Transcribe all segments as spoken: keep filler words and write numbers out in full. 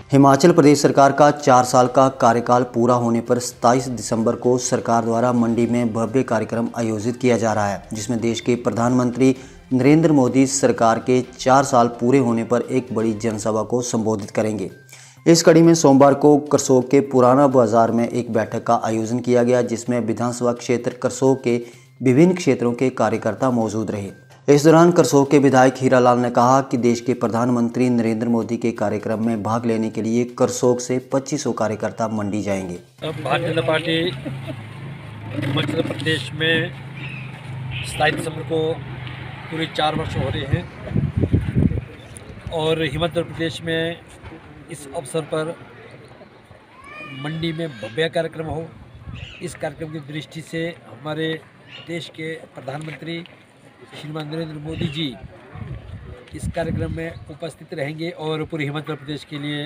हिमाचल प्रदेश सरकार का चार साल का कार्यकाल पूरा होने पर सत्ताईस दिसंबर को सरकार द्वारा मंडी में भव्य कार्यक्रम आयोजित किया जा रहा है, जिसमें देश के प्रधानमंत्री नरेंद्र मोदी सरकार के चार साल पूरे होने पर एक बड़ी जनसभा को संबोधित करेंगे। इस कड़ी में सोमवार को करसोग के पुराना बाजार में एक बैठक का आयोजन किया गया, जिसमें विधानसभा क्षेत्र करसोग के विभिन्न क्षेत्रों के कार्यकर्ता मौजूद रहे। इस दौरान करसोग के विधायक हीरालाल ने कहा कि देश के प्रधानमंत्री नरेंद्र मोदी के कार्यक्रम में भाग लेने के लिए करसोग से पच्चीस सौ कार्यकर्ता मंडी जाएंगे। भारतीय जनता पार्टी हिमाचल प्रदेश में सत्ताईस दिसंबर को पूरे चार वर्ष हो रहे हैं और हिमाचल प्रदेश में इस अवसर पर मंडी में भव्य कार्यक्रम हो। इस कार्यक्रम की दृष्टि से हमारे देश के प्रधानमंत्री श्रीमान नरेंद्र मोदी जी इस कार्यक्रम में उपस्थित रहेंगे और पूरे हिमाचल प्रदेश के लिए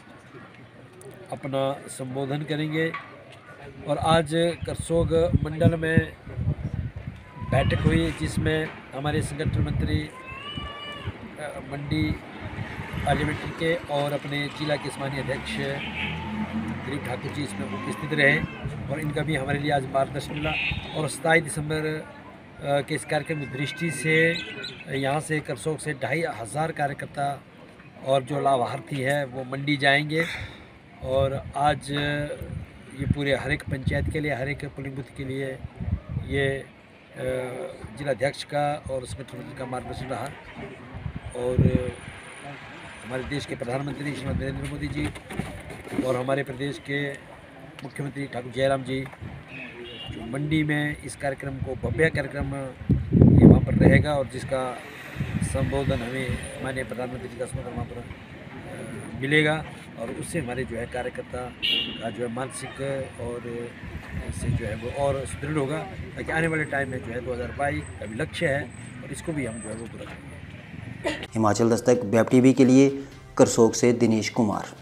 अपना संबोधन करेंगे। और आज करसोग मंडल में बैठक हुई, जिसमें हमारे संगठन मंत्री मंडी पार्लियामेंट्री के और अपने जिला के सम्मानीय अध्यक्ष दिलीप ठाकुर जी इसमें उपस्थित रहे और इनका भी हमारे लिए आज मार्गदर्शन मिला। और सत्ताईस दिसंबर के इस कार्यक्रम की दृष्टि से यहाँ से करसोग से ढाई हज़ार कार्यकर्ता और जो लाभार्थी हैं वो मंडी जाएंगे। और आज ये पूरे हर एक पंचायत के लिए, हर एक पोलिंग बूथ के लिए ये जिलाध्यक्ष का और संगठन मंत्री का मार्गदर्शन रहा। और हमारे देश के प्रधानमंत्री श्रीमान नरेंद्र मोदी जी और हमारे प्रदेश के मुख्यमंत्री ठाकुर जयराम जी जो मंडी में इस कार्यक्रम को भव्य कार्यक्रम ये वहाँ पर रहेगा और जिसका संबोधन हमें माननीय प्रधानमंत्री जी का संबोधन वहाँ पर मिलेगा। और उससे हमारे जो है कार्यकर्ता का जो है मानसिक और से जो है वो और सुदृढ़ होगा, ताकि आने वाले टाइम में जो है दो हज़ार बाईस का भी लक्ष्य है और इसको भी हम जो है वो पूरा करेंगे। हिमाचल दस्तक वेब टीवी के लिए करसोग से दिनेश कुमार।